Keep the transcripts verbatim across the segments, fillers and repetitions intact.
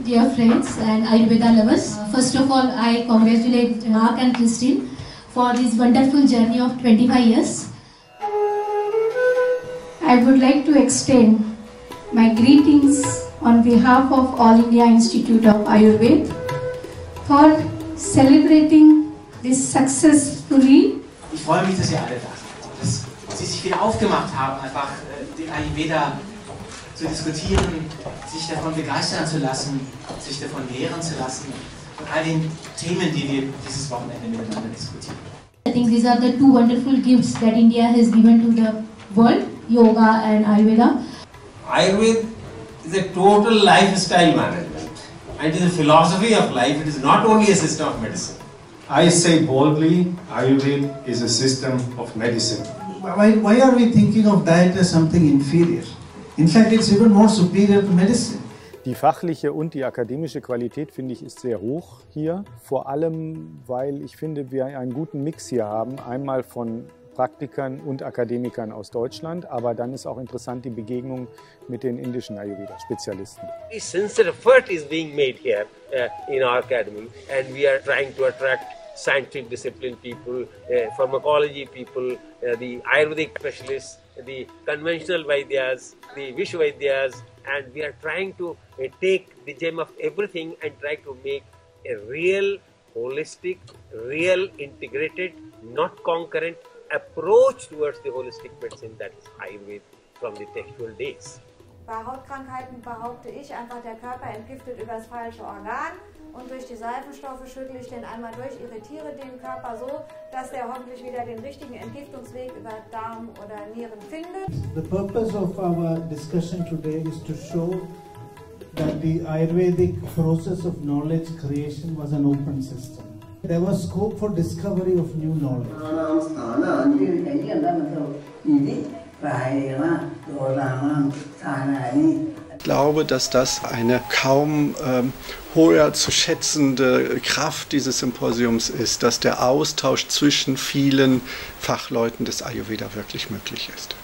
Dear friends and Ayurveda lovers, uh, first of all I congratulate Mark and Christine for this wonderful journey of twenty-five years. I would like to extend my greetings on behalf of All India Institute of Ayurveda for celebrating this successfully. Ich freue mich, dass ihr alle da seid, dass Sie sich wieder aufgemacht haben, einfach den Ayurveda zu diskutieren, sich davon begeistern zu lassen, sich davon lehren zu lassen und all den Themen, die wir dieses Wochenende miteinander diskutieren. I think these are the two wonderful gifts that India has given to the world, yoga and Ayurveda. Ayurveda is a total lifestyle management and it is a philosophy of life. It is not only a system of medicine. I say boldly, Ayurveda is a system of medicine. Why, why are we thinking of diet as something inferior? In fact, it's even more superior to medicine. Die fachliche und die akademische Qualität, finde ich, ist sehr hoch hier. Vor allem, weil ich finde, wir einen guten Mix hier haben. Einmal von Praktikern und Akademikern aus Deutschland, aber dann ist auch interessant die Begegnung mit den indischen Ayurveda-Spezialisten. Sincere effort is being made here uh, in our academy, and we are trying to attract scientific discipline people, uh, pharmacology people, uh, the Ayurvedic specialists, the conventional Vaidyas, the Vishu Vaidyas, and we are trying to uh, take the gem of everything and try to make a real, holistic, real, integrated, not concurrent approach towards the holistic medicine that is Ayurveda from the textual days. Bei Hautkrankheiten behaupte ich einfach, der Körper entgiftet über das falsche Organ und durch die Seifenstoffe schüttle ich den einmal durch, irritiere den Körper so, dass der hoffentlich wieder den richtigen Entgiftungsweg über Darm oder Nieren findet. The purpose of our discussion today is to show that the Ayurvedic process of knowledge creation was an open system. There was scope for discovery of new knowledge. Ich glaube, dass das eine kaum ähm, höher zu schätzende Kraft dieses Symposiums ist, dass der Austausch zwischen vielen Fachleuten des Ayurveda wirklich möglich ist.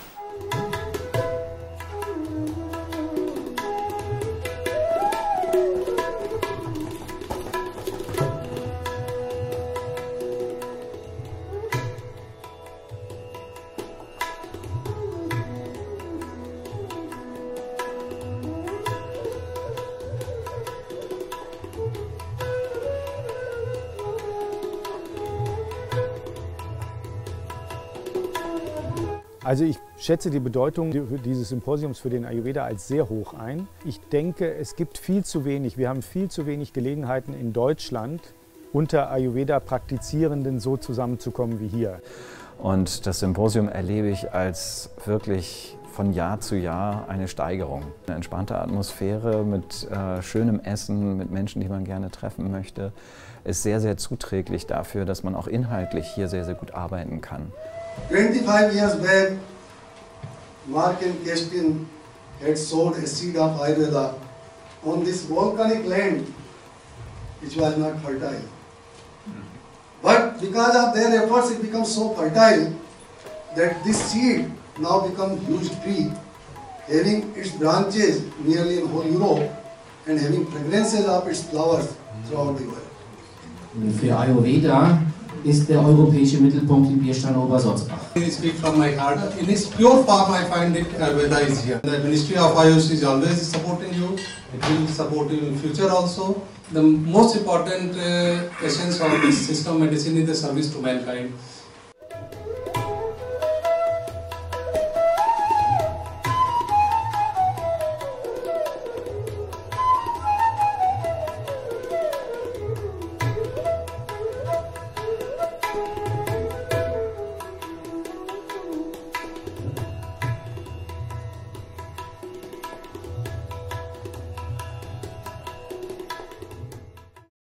Also ich schätze die Bedeutung dieses Symposiums für den Ayurveda als sehr hoch ein. Ich denke, es gibt viel zu wenig, wir haben viel zu wenig Gelegenheiten in Deutschland, unter Ayurveda-Praktizierenden so zusammenzukommen wie hier. Und das Symposium erlebe ich als wirklich von Jahr zu Jahr eine Steigerung. Eine entspannte Atmosphäre mit äh, schönem Essen, mit Menschen, die man gerne treffen möchte, ist sehr, sehr zuträglich dafür, dass man auch inhaltlich hier sehr, sehr gut arbeiten kann. twenty-five years back, Mark and Kirsten had sowed a seed of Ayurveda on this volcanic land which was not fertile. But because of their efforts, it becomes so fertile that this seed now becomes huge tree, having its branches nearly in whole Europe and having fragrances of its flowers throughout the world. Für Ayurveda ist der europäische Mittelpunkt im Bierstein Obersalzbach. I speak from my heart. In its pure form, I find it Ayurveda is here. The Ministry of Ayush is always supporting you. It will support you in future also. The most important uh, essence of this system of medicine is the service to mankind.